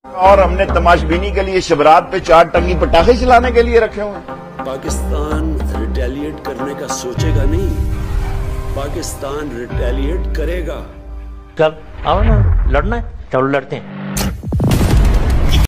और हमने तमाशबीनी के लिए शबरात पे 4 टंगी पटाखे चलाने के लिए रखे हुए। पाकिस्तान रिटेलिएट करने का सोचेगा नहीं, पाकिस्तान रिटेलिएट करेगा। कब आओ ना, लड़ना है चलो लड़ते हैं।